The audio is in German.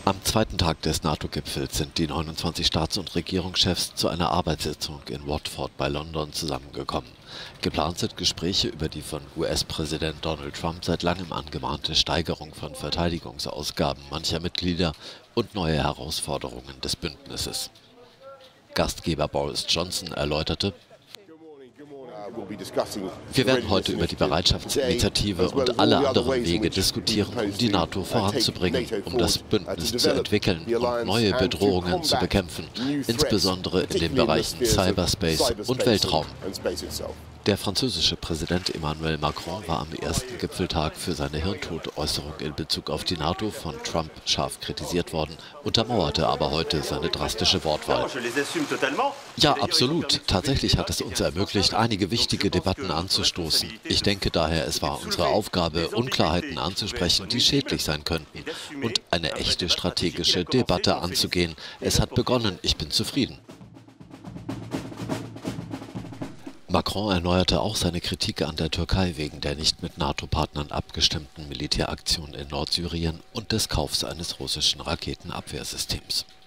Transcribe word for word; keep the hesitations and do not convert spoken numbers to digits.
Am zweiten Tag des NATO-Gipfels sind die neunundzwanzig Staats- und Regierungschefs zu einer Arbeitssitzung in Watford bei London zusammengekommen. Geplant sind Gespräche über die von U S-Präsident Donald Trump seit langem angemahnte Steigerung von Verteidigungsausgaben mancher Mitglieder und neue Herausforderungen des Bündnisses. Gastgeber Boris Johnson erläuterte: Wir werden heute über die Bereitschaftsinitiative und alle anderen Wege diskutieren, um die NATO voranzubringen, um das Bündnis zu entwickeln und neue Bedrohungen zu bekämpfen, insbesondere in den Bereichen Cyberspace und Weltraum. Der französische Präsident Emmanuel Macron war am ersten Gipfeltag für seine Hirntod-Äußerung in Bezug auf die NATO von Trump scharf kritisiert worden, untermauerte aber heute seine drastische Wortwahl. Ja, absolut. Tatsächlich hat es uns ermöglicht, einige wichtige Debatten anzustoßen. Ich denke daher, es war unsere Aufgabe, Unklarheiten anzusprechen, die schädlich sein könnten, und eine echte strategische Debatte anzugehen. Es hat begonnen. Ich bin zufrieden. Macron erneuerte auch seine Kritik an der Türkei wegen der nicht mit NATO-Partnern abgestimmten Militäraktion in Nordsyrien und des Kaufs eines russischen Raketenabwehrsystems.